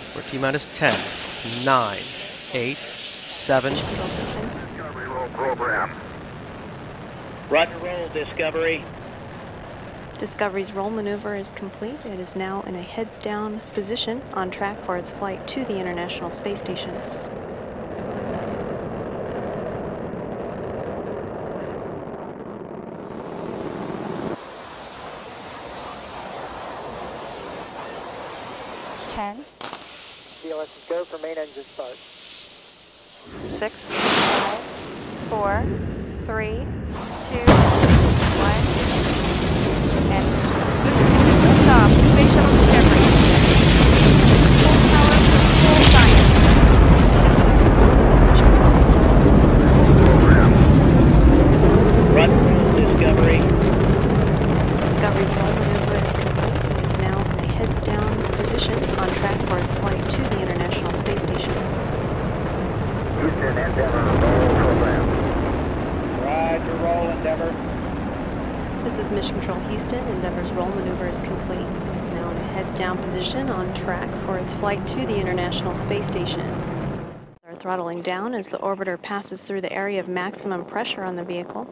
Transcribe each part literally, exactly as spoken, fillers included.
We're T minus ten, nine, eight, seven. Discovery roll program. Roger, roll, Discovery. Discovery's roll maneuver is complete. It is now in a heads-down position on track for its flight to the International Space Station. ten. C L S is go for main engine start. six, five, four, three, two, one, and liftoff. Space Shuttle Discovery. Full power, full science. Roger, roll, Discovery. Discovery's roll maneuver is complete. It is now in a heads-down position on track for its flight to the International Space Station. Houston, Endeavour, roll program. Roger, roll, Endeavour. This is Mission Control Houston. Endeavour's roll maneuver is complete. It is now in a heads-down position on track for its flight to the International Space Station. Are throttling down as the orbiter passes through the area of maximum pressure on the vehicle.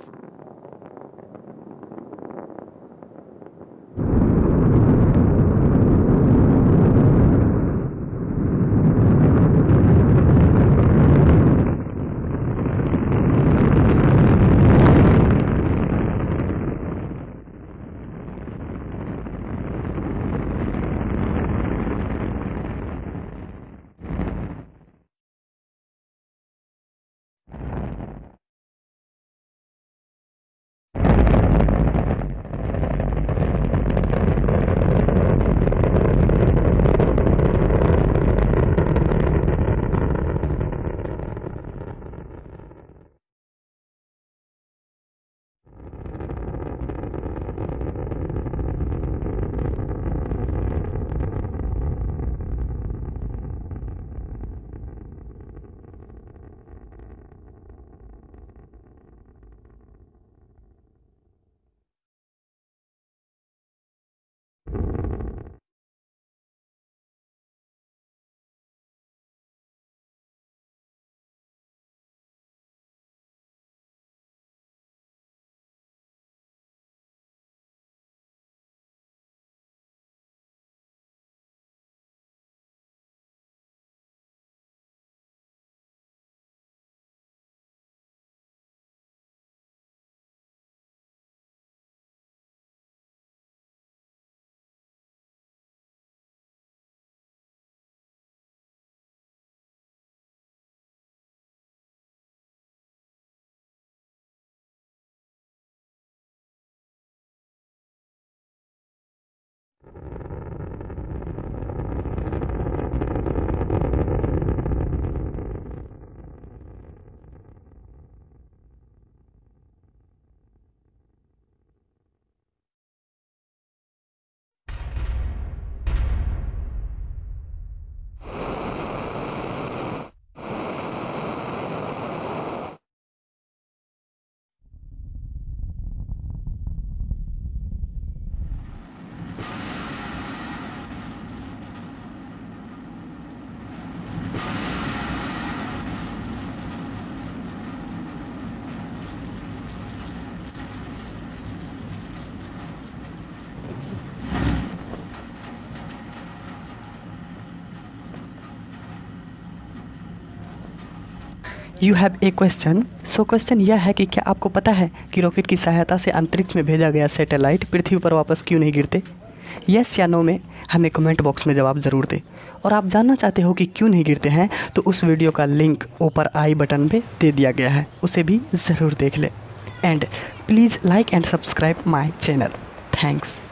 You have a question. So question यह है कि क्या आपको पता है कि rocket की सहायता से अंतरिक्ष में भेजा गया सैटेलाइट पृथ्वी पर वापस क्यों नहीं गिरते? यस या नो में हमें कमेंट बॉक्स में जवाब ज़रूर दें। और आप जानना चाहते हो कि क्यों नहीं गिरते हैं तो उस वीडियो का लिंक ऊपर आई बटन पे दे दिया गया है, उसे भी ज़रूर देख लें। And please like and subscribe my channel. Thanks.